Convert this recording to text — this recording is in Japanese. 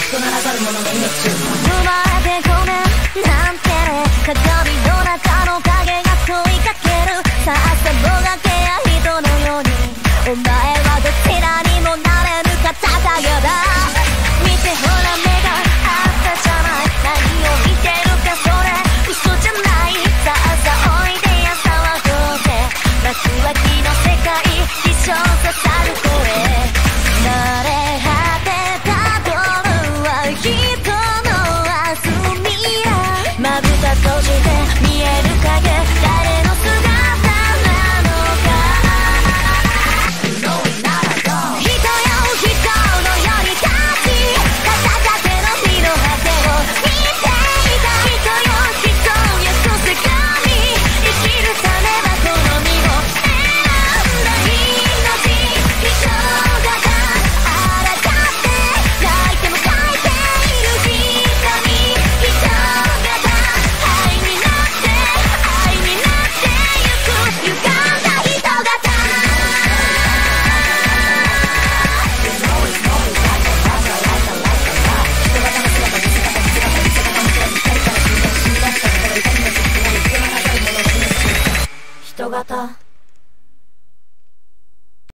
人ならざる者の命生まれてごめんなんてね、鏡の中の影が問いかける。さあさもがけや人のように、お前はどちらにもなれぬかただよだ。見てほら目があったじゃない、何を見てるかそれ嘘じゃない。さあさおいでや騒ごうぜ、落書きの世界一生刺さる声。慣れ果てたドルは人の遊びや、まぶた閉じて見える影、誰の姿なのか。人よ人のように立ち、片手の身の果てを見ていた。人よ人よこせ神、生きるためはこの身を選んだ命。人があらかって書いても書いている瞳。人が愛になって愛になってゆく、歪んだ人型。人型